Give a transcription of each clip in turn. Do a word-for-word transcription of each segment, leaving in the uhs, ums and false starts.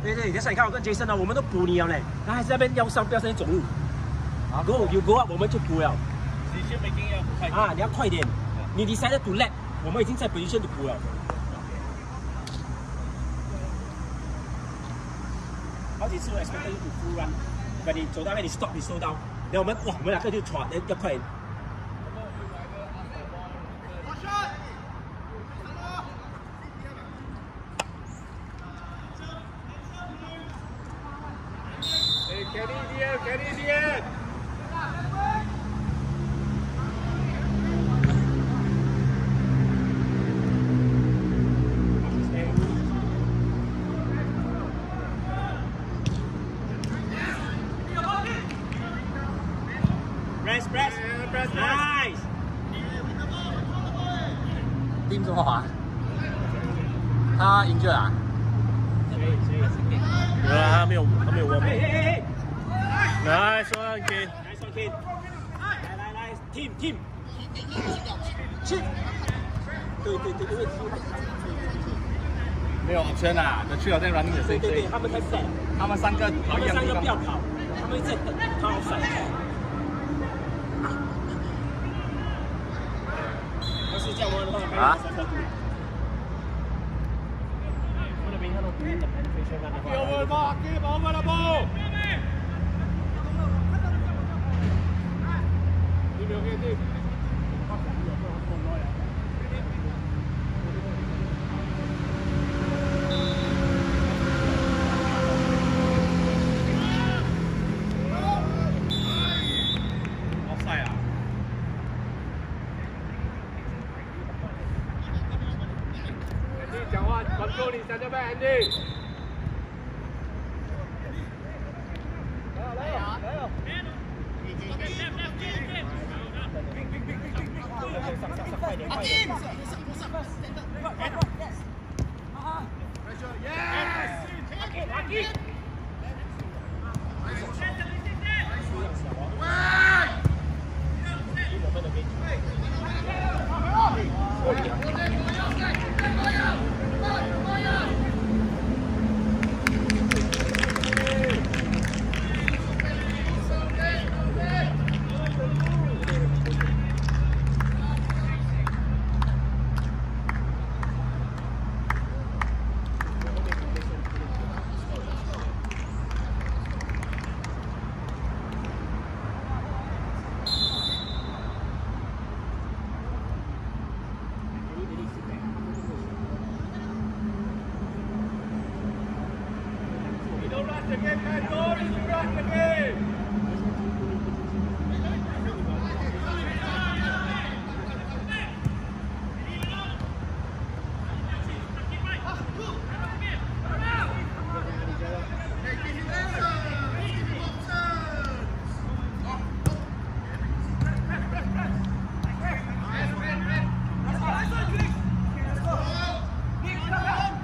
对对，你看我跟 Jason 呢，我们都补你了嘞，他还是在那边腰伤，不要在那走路。啊 ，Go you go up， 我们就补了。 position making 要快啊，你要快点。你 decided to let， 我们已经在 position to 补了。好几次我 expect you to full run， 但你走到那里 stop， 你收到，然后我们哇，我们两个就传，要快点。 Carry dia, carry dia. Press, press, press, nice. Team 怎么滑？他赢了啊？ 有啊，他没有，他没有 warm up。 Nice one, kid. Nice one, kid. 来来来 ，team team， 去。对对对，因为没有 option 啊，the three of them running the same place。 对对，他们太 fat， 他们三个跑一样地方。 他们三个不要跑，他们一直等他好闪。要是这样玩的话，啊？我那边看到对面的 penetration 的话。 Over ball, keep over the ball. 讲话，关注你在这边 ，Andy。来来来来。 快点，快点！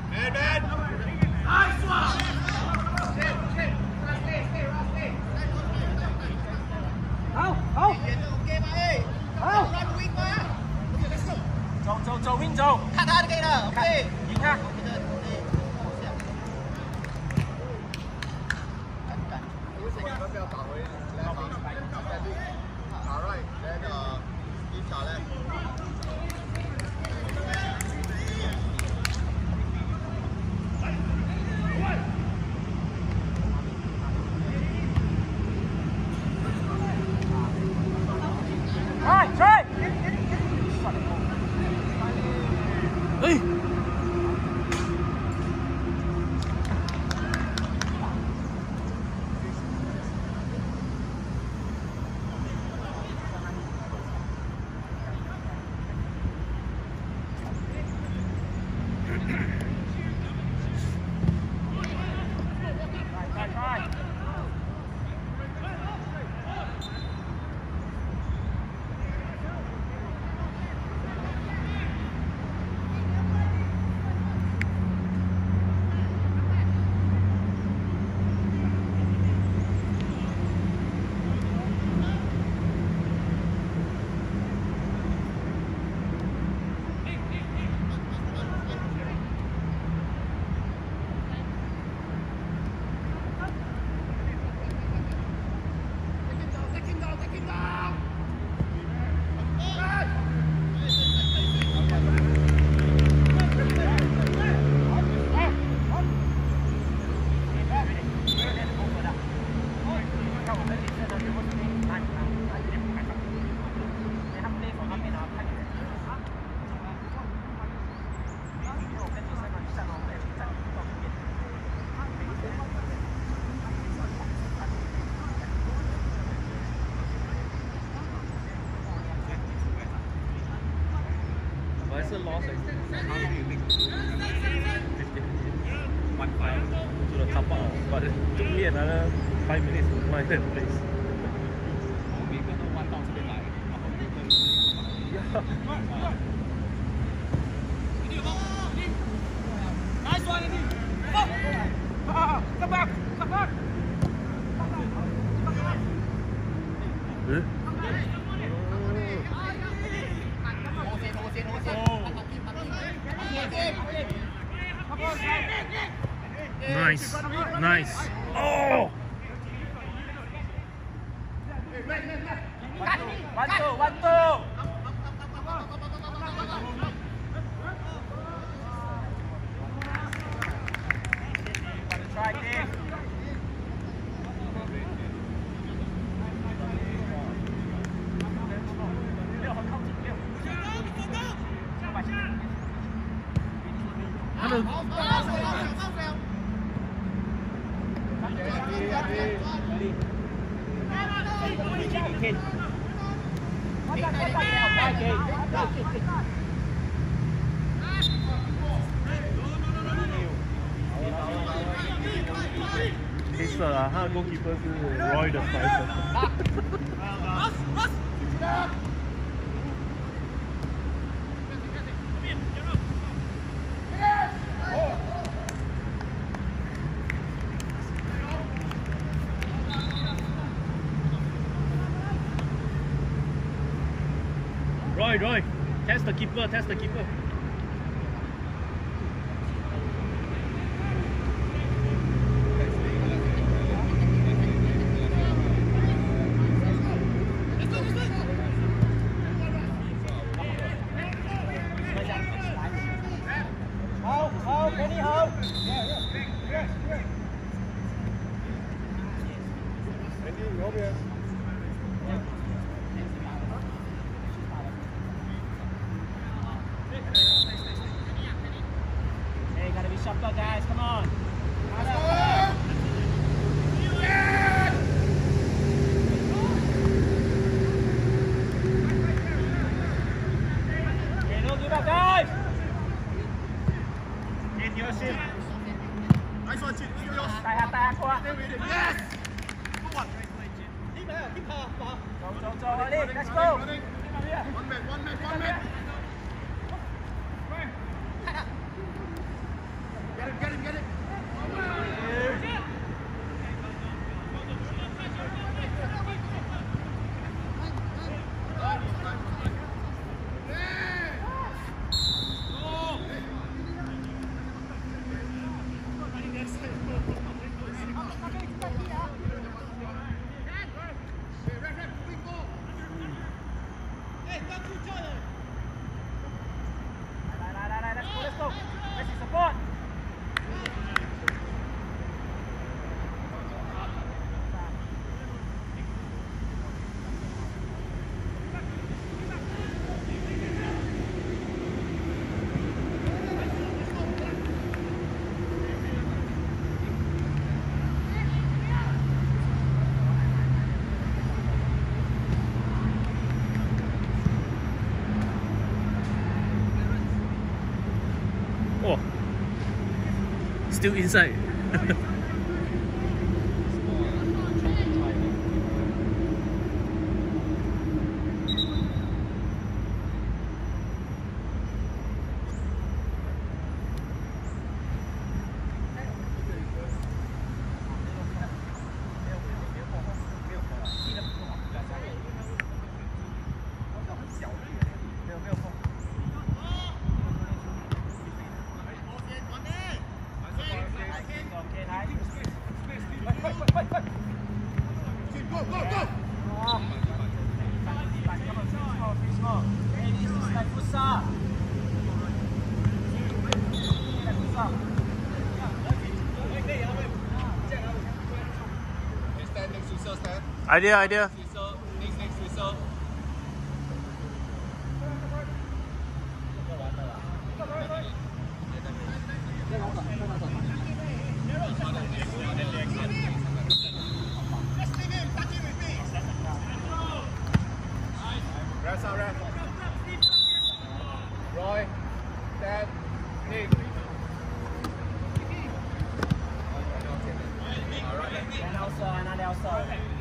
Nice one! 是 loss 还是 one five to the top out, but took me another five minutes to find that place. 每个都弯到这边来，然后就可以。Nice one, Andy. Come back, come back. 嗯？ Nice, nice. Oh! One two, one two. Try again. Hello.黑色啊，他的 goalkeeper 是 Roy 的 Spicer。Roy, Roy, test the keeper, test the keeper. Hold, hold, ready, hold. Ready, Robert. Hey, gotta be sharper, guys. Come on. Okay, don't give up, guys. Get your shit. Nice one, Chin. Tay hạt, tay hạt qua. Yes. Good one. Keep her, keep her. Go, go, go, Ali. Let's go. One man, one man, one man. Get him, get him, get him. Let's go. Let's support. Oh, still inside. Go, go, go. Stand next to Whistle, stand. Idea, idea. Whistle, next, next Whistle. Rest out, rest. Roy. outside.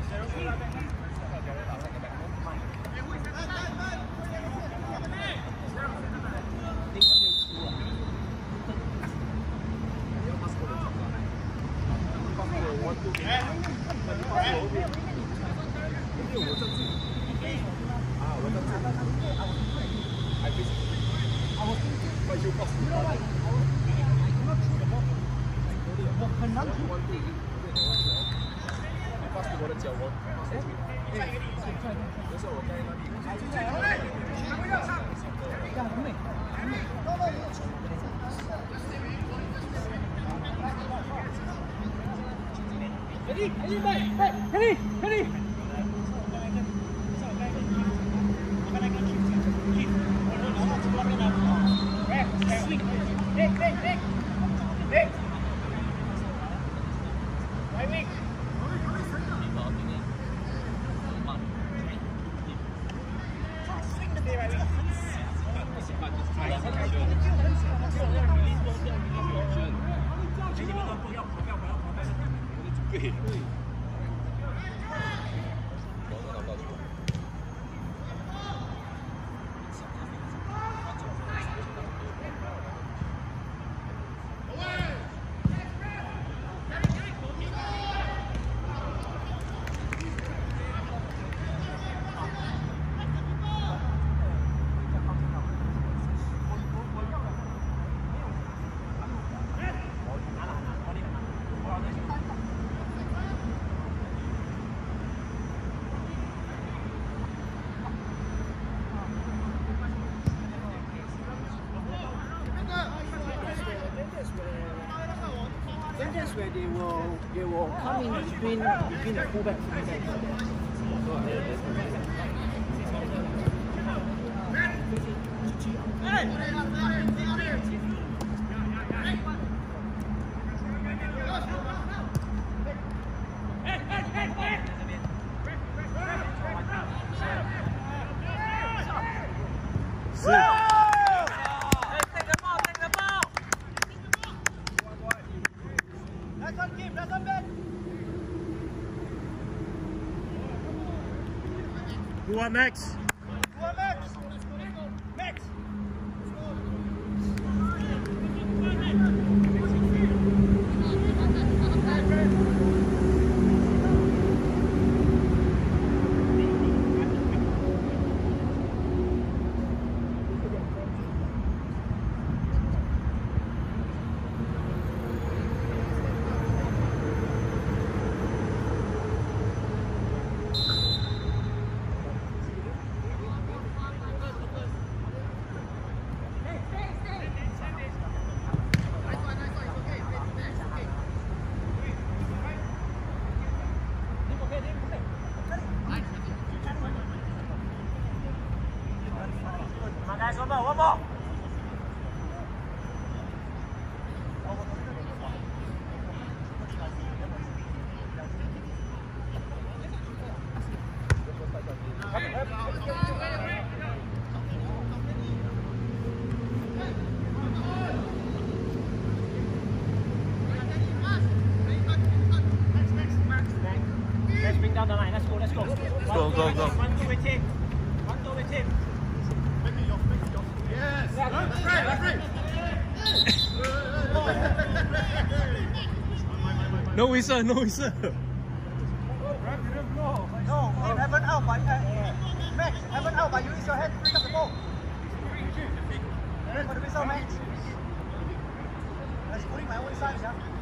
Where they will they will come in between between the fullback and the Who up next? Who up next? Next. Guys, one more, one more. Let's bring down the line. Let's go, let's go. Go, go, go. One, two, with him. One, two, with him. Yes! That's right, that's right! No whistle, no whistle. No, have an out by uh, Max, have an out by you use your head to bring up the ball. Wait for the whistle, Max. Let's put in my own size, yeah?